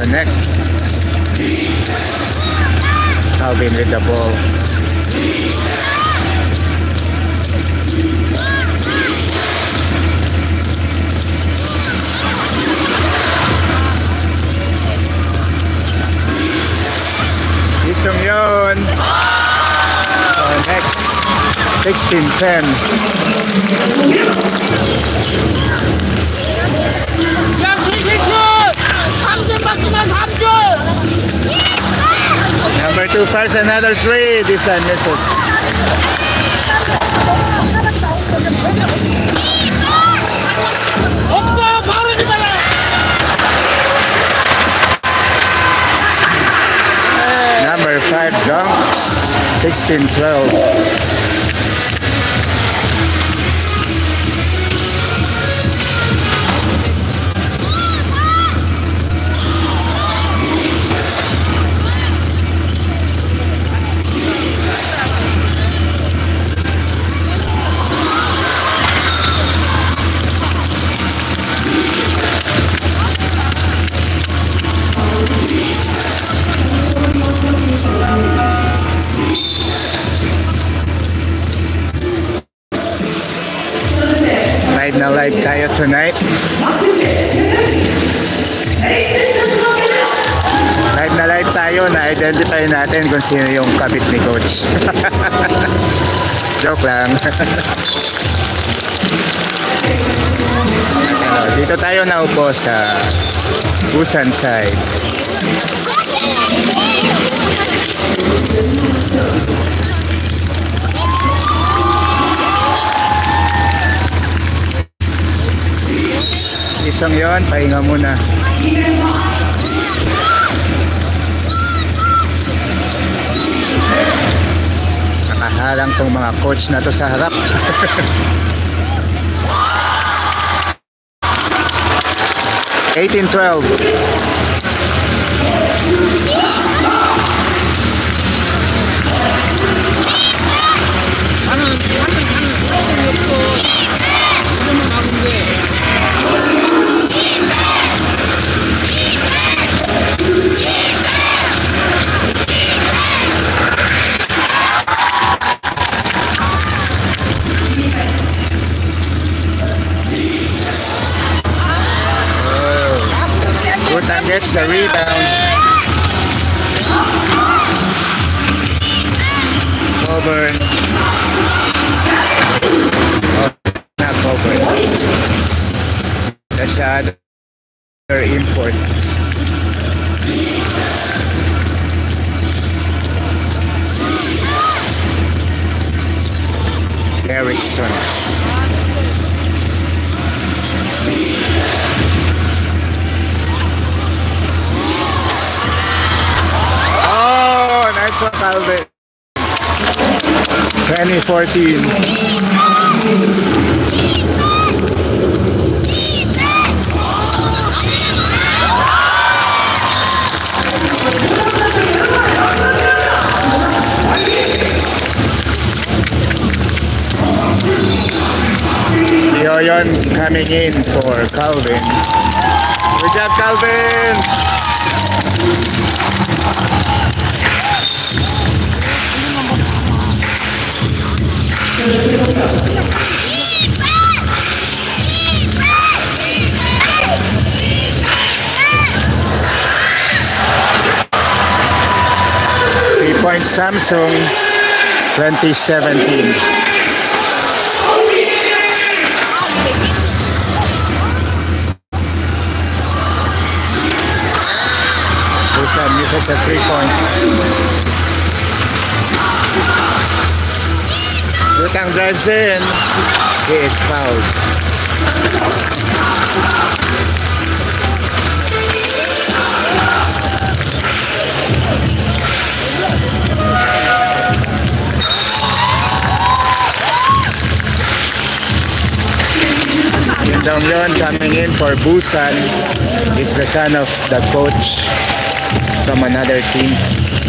connect. Calvin with the ball. Isong yun. Next 16-10. Number 2 fires another 3. This one misses. Number 5 dunks. 16-12. Live na live tayo tonight. Live na live tayo, na-identify natin kung sino yung kabit ni Coach. Joke lang. Dito tayo naupo sa Busan side. Isang yon, pahinga muna. Nakaharang tong mga coach na to sa harap. 18-12. Butan gets the rebound. Coburn. Oh, not Coburn. The shot very important. Erickson. Nice one, Calvin. 2014. Yoyon coming in for Calvin. Good job, Calvin. Point Samsung 2017. Busan misses a 3-point. Butang drives in. He is fouled. Dongyeon coming in for Busan is the son of the coach from another team.